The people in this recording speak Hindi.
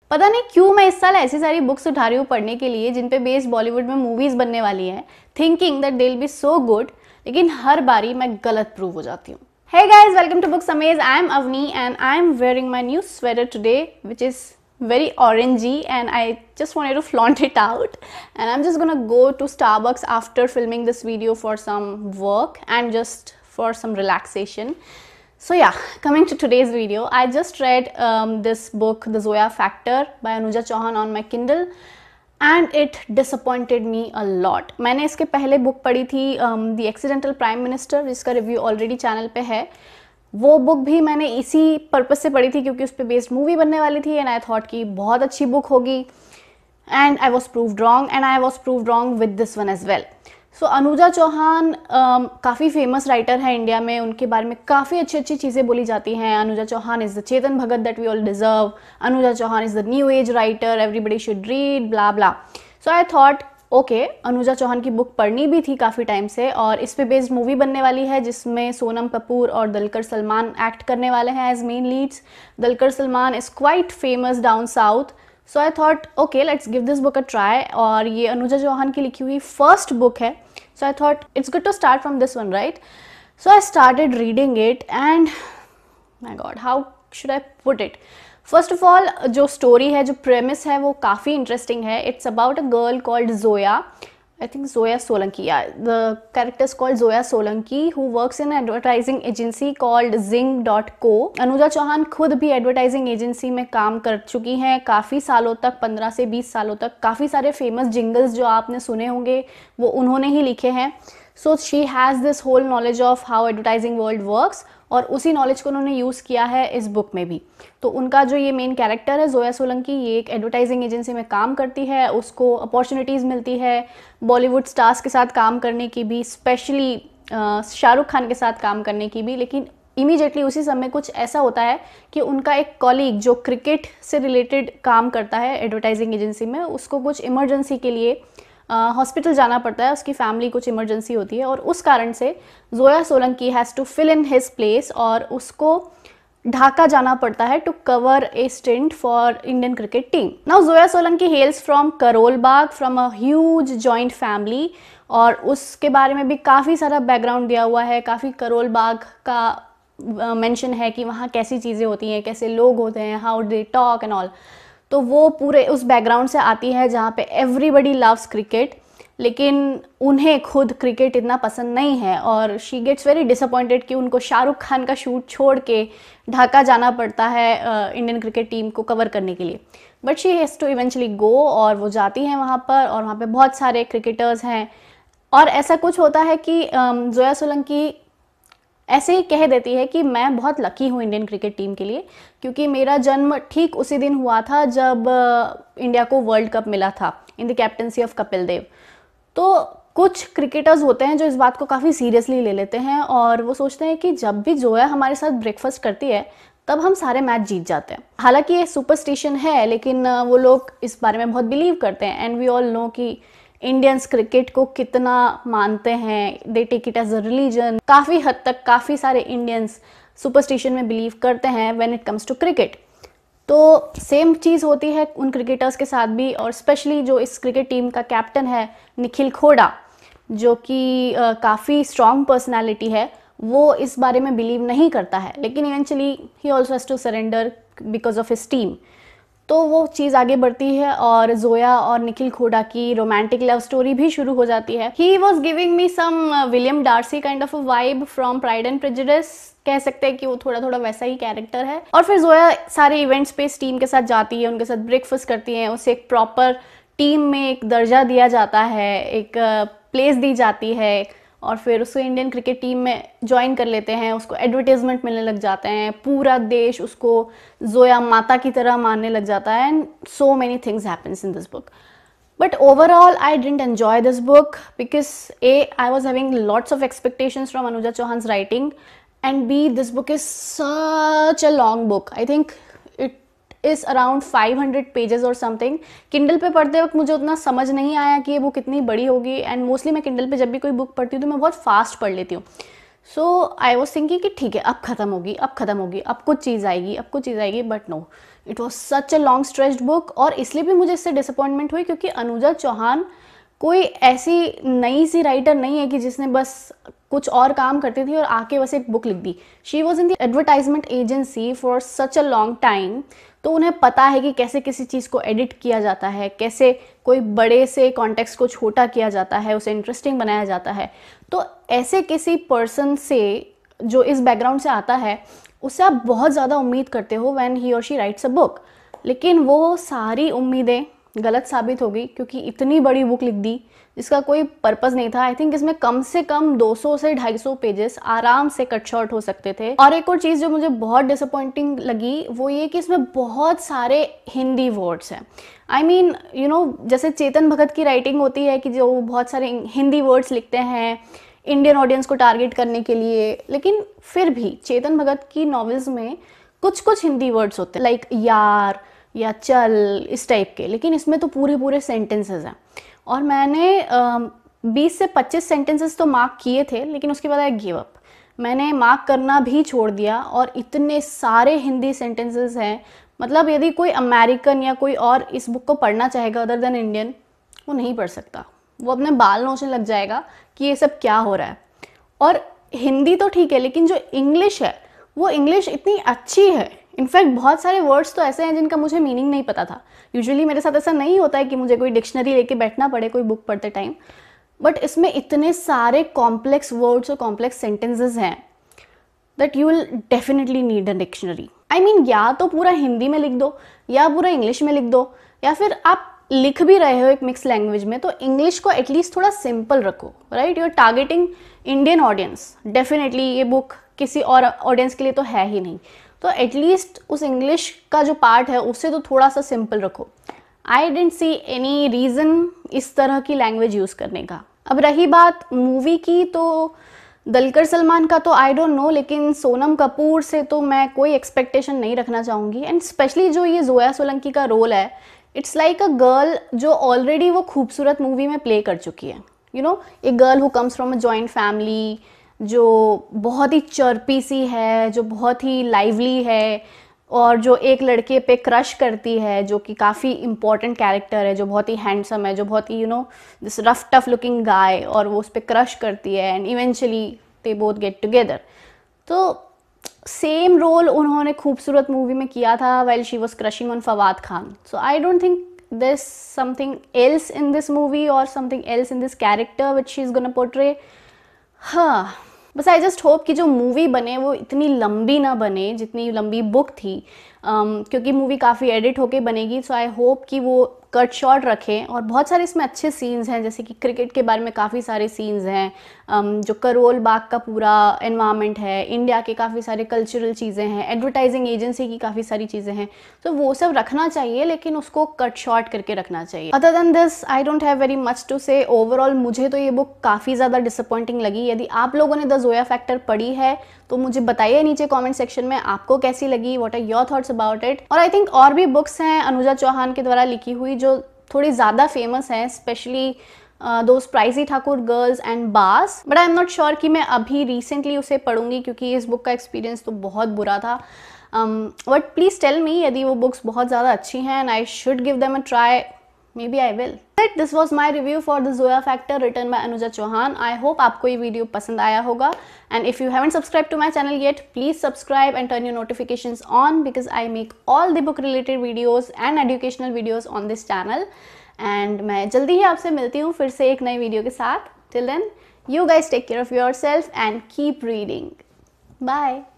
पता नहीं क्यों मैं इस साल ऐसी सारी बुक्स उठा रही हूँ पढ़ने के लिए जिन पे बेस्ड बॉलीवुड में मूवीज बनने वाली हैं, thinking that they will be so good, लेकिन हर बारी मैं गलत प्रूव हो जाती हूँ। Hey guys, welcome to Books Amaze. I am Avni and I am wearing my new sweater today, which is very orangey, and I just wanted to flaunt it out. And I'm just gonna go to Starbucks after filming this video for some work and just for some relaxation. So yeah, coming to today's video, I just read this book, The Zoya Factor by Anuja Chauhan on my Kindle, and it disappointed me a lot. मैंने इसके पहले बुक पढ़ी थी The Accidental Prime Minister, जिसका रिव्यू ऑलरेडी चैनल पे है। वो बुक भी मैंने इसी पर्पस से पढ़ी थी क्योंकि उस पर बेस्ड मूवी बनने वाली थी, एंड आई थॉट कि बहुत अच्छी बुक होगी, and I was proved wrong, and I was proved wrong with this one as well. So Anuja Chauhan काफ़ी फेमस राइटर है इंडिया में, उनके बारे में काफ़ी अच्छी अच्छी चीज़ें बोली जाती हैं। Anuja Chauhan is the Chetan Bhagat that we all deserve, Anuja Chauhan is the new age writer, everybody should read, blah blah. So I thought okay, Anuja Chauhan की बुक पढ़नी भी थी काफ़ी टाइम से, और इस पे बेस्ड मूवी बनने वाली है जिसमें सोनम कपूर और दुलकर सलमान एक्ट करने वाले हैं as main leads. Dulquer Salmaan is quite famous down south, so I thought okay let's give this book a try. और ये अनुजा चौहान की लिखी हुई फर्स्ट बुक है, so I thought it's good to start from this one, right? So I started reading it and my god, how should I put it? First of all, जो story है, जो premise है, वो काफ़ी interesting है. It's about a girl called Zoya. I think Zoya Solanki, yeah. The character is called Zoya Solanki, who works in an advertising agency called Zing.co. Anuja Chauhan खुद भी advertising agency में काम कर चुकी हैं काफ़ी सालों तक, 15 से 20 सालों तक। काफ़ी सारे famous jingles जो आपने सुने होंगे वो उन्होंने ही लिखे हैं। So she has this whole knowledge of how advertising world works, और उसी नॉलेज को उन्होंने यूज़ किया है इस बुक में भी। तो उनका जो ये मेन कैरेक्टर है जोया सोलंकी, ये एक एडवर्टाइजिंग एजेंसी में काम करती है, उसको अपॉर्चुनिटीज़ मिलती है बॉलीवुड स्टार्स के साथ काम करने की भी, स्पेशली शाहरुख खान के साथ काम करने की भी। लेकिन इमीडिएटली उसी समय कुछ ऐसा होता है कि उनका एक कॉलीग जो क्रिकेट से रिलेटेड काम करता है एडवर्टाइजिंग एजेंसी में, उसको कुछ इमरजेंसी के लिए हॉस्पिटल जाना पड़ता है, उसकी फैमिली कुछ इमरजेंसी होती है, और उस कारण से Zoya Solanki has to fill in his place और उसको ढाका जाना पड़ता है to cover a stint for Indian cricket team. Now Zoya Solanki hails from Karol Bagh, from a huge joint family, और उसके बारे में भी काफ़ी सारा बैकग्राउंड दिया हुआ है। काफ़ी करोल बाग का मेंशन है कि वहाँ कैसी चीज़ें होती हैं, कैसे लोग होते हैं, how they talk and all. तो वो पूरे उस बैकग्राउंड से आती है जहाँ पे एवरीबडी लव्स क्रिकेट, लेकिन उन्हें खुद क्रिकेट इतना पसंद नहीं है, और शी गेट्स वेरी डिसअपॉइंटेड कि उनको शाहरुख खान का शूट छोड़ के ढाका जाना पड़ता है इंडियन क्रिकेट टीम को कवर करने के लिए। But she has to eventually go, और वो जाती हैं वहाँ पर, और वहाँ पे बहुत सारे क्रिकेटर्स हैं। और ऐसा कुछ होता है कि जोया सोलंकी ऐसे ही कह देती है कि मैं बहुत लकी हूँ इंडियन क्रिकेट टीम के लिए, क्योंकि मेरा जन्म ठीक उसी दिन हुआ था जब इंडिया को वर्ल्ड कप मिला था in the captaincy of Kapil Dev. तो कुछ क्रिकेटर्स होते हैं जो इस बात को काफ़ी सीरियसली ले लेते हैं, और वो सोचते हैं कि जब भी जोया हमारे साथ ब्रेकफास्ट करती है तब हम सारे मैच जीत जाते हैं। हालांकि ये सुपरस्टिशन है, लेकिन वो लोग इस बारे में बहुत बिलीव करते हैं, एंड वी ऑल नो कि इंडियंस क्रिकेट को कितना मानते हैं, they take it as a religion. काफ़ी हद तक काफ़ी सारे इंडियंस सुपरस्टिशन में बिलीव करते हैं when it comes to cricket. तो सेम चीज़ होती है उन क्रिकेटर्स के साथ भी, और स्पेशली जो इस क्रिकेट टीम का कैप्टन है निखिल खोड़ा, जो कि काफ़ी स्ट्रॉन्ग पर्सनैलिटी है, वो इस बारे में बिलीव नहीं करता है, लेकिन eventually he also has to surrender because of his team. तो वो चीज़ आगे बढ़ती है और जोया और निखिल खोड़ा की रोमांटिक लव स्टोरी भी शुरू हो जाती है। He was giving me some William Darcy kind of a vibe from Pride and Prejudice, कह सकते हैं कि वो थोड़ा थोड़ा वैसा ही कैरेक्टर है। और फिर जोया सारे इवेंट्स पे इस टीम के साथ जाती है, उनके साथ ब्रेकफास्ट करती है, उसे एक प्रॉपर टीम में एक दर्जा दिया जाता है, एक प्लेस दी जाती है, और फिर उसको इंडियन क्रिकेट टीम में ज्वाइन कर लेते हैं, उसको एडवर्टाइजमेंट मिलने लग जाते हैं, पूरा देश उसको जोया माता की तरह मानने लग जाता है, and so many things happens in this book. But overall, I didn't enjoy this book because A, I was having lots of expectations from Anuja Chauhan's writing, and B, this book is such a long book. I think it is around 500 pages or something. Kindle पे पढ़ते वक्त मुझे उतना समझ नहीं आया कि ये बुक इतनी बड़ी होगी, एंड मोस्टली मैं Kindle पे जब भी कोई बुक पढ़ती हूँ तो मैं बहुत फास्ट पढ़ लेती हूँ. सो आई वॉज थिंकिंग कि ठीक है अब ख़त्म होगी, अब ख़त्म होगी, अब कुछ चीज़ आएगी, अब कुछ चीज़ आएगी, but no, it was such a long stretched book, और इसलिए भी मुझे इससे डिसअपॉइंटमेंट हुई क्योंकि अनुजा चौहान कोई ऐसी नई सी राइटर नहीं है कि जिसने बस कुछ और काम करती थी और आके बस एक बुक लिख दी। She was in the advertisement agency for such a long time, तो उन्हें पता है कि कैसे किसी चीज़ को एडिट किया जाता है, कैसे कोई बड़े से कॉन्टेक्स्ट को छोटा किया जाता है, उसे इंटरेस्टिंग बनाया जाता है। तो ऐसे किसी पर्सन से जो इस बैकग्राउंड से आता है उससे आप बहुत ज़्यादा उम्मीद करते हो व्हेन ही और शी राइट्स अ बुक, लेकिन वो सारी उम्मीदें गलत साबित हो गई क्योंकि इतनी बड़ी बुक लिख दी जिसका कोई पर्पस नहीं था। आई थिंक इसमें कम से कम 200 से 250 पेजेस आराम से कट शॉर्ट हो सकते थे। और एक और चीज़ जो मुझे बहुत डिसअपॉइंटिंग लगी वो ये कि इसमें बहुत सारे हिंदी वर्ड्स हैं। आई मीन यू नो, जैसे चेतन भगत की राइटिंग होती है कि जो बहुत सारे हिंदी वर्ड्स लिखते हैं इंडियन ऑडियंस को टारगेट करने के लिए, लेकिन फिर भी चेतन भगत की नॉवेल्स में कुछ कुछ हिंदी वर्ड्स होते हैं लाइक यार या चल, इस टाइप के, लेकिन इसमें तो पूरे पूरे सेंटेंसेस हैं। और मैंने 20 से 25 सेंटेंसेस तो मार्क किए थे, लेकिन उसके बाद आई गिव अप, मैंने मार्क करना भी छोड़ दिया। और इतने सारे हिंदी सेंटेंसेस हैं, मतलब यदि कोई अमेरिकन या कोई और इस बुक को पढ़ना चाहेगा अदर देन इंडियन, वो नहीं पढ़ सकता, वो अपने बाल नोचने लग जाएगा कि ये सब क्या हो रहा है। और हिंदी तो ठीक है, लेकिन जो इंग्लिश है वो इंग्लिश इतनी अच्छी है। इनफैक्ट बहुत सारे वर्ड्स तो ऐसे हैं जिनका मुझे मीनिंग नहीं पता था। यूजुअली मेरे साथ ऐसा नहीं होता है कि मुझे कोई डिक्शनरी लेके बैठना पड़े कोई बुक पढ़ते टाइम, बट इसमें इतने सारे कॉम्प्लेक्स वर्ड्स और कॉम्प्लेक्स सेंटेंसेस हैं that you will definitely need a dictionary. I mean या तो पूरा हिंदी में लिख दो या पूरा इंग्लिश में लिख दो, या फिर आप लिख भी रहे हो एक मिक्स लैंग्वेज में तो इंग्लिश को एटलीस्ट थोड़ा सिंपल रखो, right? You are targeting Indian audience, definitely ये बुक किसी और ऑडियंस के लिए तो है ही नहीं, तो एटलीस्ट उस इंग्लिश का जो पार्ट है उससे तो थोड़ा सा सिंपल रखो। I don't see any reason इस तरह की लैंग्वेज यूज़ करने का। अब रही बात मूवी की, तो दलकर सलमान का तो आई डोंट नो, लेकिन सोनम कपूर से तो मैं कोई एक्सपेक्टेशन नहीं रखना चाहूँगी। एंड स्पेशली जो ये जोया सोलंकी का रोल है, इट्स लाइक अ गर्ल जो ऑलरेडी वो खूबसूरत मूवी में प्ले कर चुकी है। You know, a girl who comes from a joint family, जो बहुत ही चर्पी सी है, जो बहुत ही लाइवली है, और जो एक लड़के पे क्रश करती है जो कि काफ़ी इंपॉर्टेंट कैरेक्टर है, जो बहुत ही हैंडसम है, जो बहुत ही you know this rough tough looking guy, और वो उस पर क्रश करती है and eventually they both get together. तो सेम रोल उन्होंने खूबसूरत मूवी में किया था while she was crushing on Fawad Khan. So I don't think there's something else in this movie or something else in this character which she's gonna portray. हाँ, बस आई जस्ट होप कि जो मूवी बने वो इतनी लंबी ना बने जितनी लंबी बुक थी, क्योंकि मूवी काफ़ी एडिट होके बनेगी। सो आई होप कि वो कट शॉर्ट रखें, और बहुत सारे इसमें अच्छे सीन्स हैं, जैसे कि क्रिकेट के बारे में काफ़ी सारे सीन्स हैं, जो करोल बाग का पूरा एनवायरनमेंट है, इंडिया के काफ़ी सारे कल्चरल चीज़ें हैं, एडवर्टाइजिंग एजेंसी की काफ़ी सारी चीज़ें हैं, तो वो सब रखना चाहिए, लेकिन उसको कट शॉर्ट करके रखना चाहिए। Other than this I don't have very much to say. Overall मुझे तो ये बुक काफ़ी ज़्यादा डिसअपॉइंटिंग लगी। यदि आप लोगों ने द जोया फैक्टर पढ़ी है तो मुझे बताइए नीचे कमेंट सेक्शन में आपको कैसी लगी, what are your thoughts about it. और आई थिंक और भी बुक्स हैं अनुजा चौहान के द्वारा लिखी हुई जो थोड़ी ज़्यादा फेमस हैं, specially those pricey Thakur girls and Baaz, but I am not sure कि मैं अभी रिसेंटली उसे पढ़ूंगी क्योंकि इस बुक का एक्सपीरियंस तो बहुत बुरा था। बट प्लीज़ टेल मी यदि वो बुक्स बहुत ज़्यादा अच्छी हैं and I should give them a try, maybe I will. This was my review for the Zoya Factor written by Anuja Chauhan. I hope आपको ये वीडियो पसंद आया होगा, and if you haven't subscribed to my channel yet, please subscribe and turn your notifications on because I make all the book related videos and educational videos on this channel. And मैं जल्दी ही आपसे मिलती हूँ फिर से एक नई वीडियो के साथ. Till then, you guys take care of yourself and keep reading. Bye.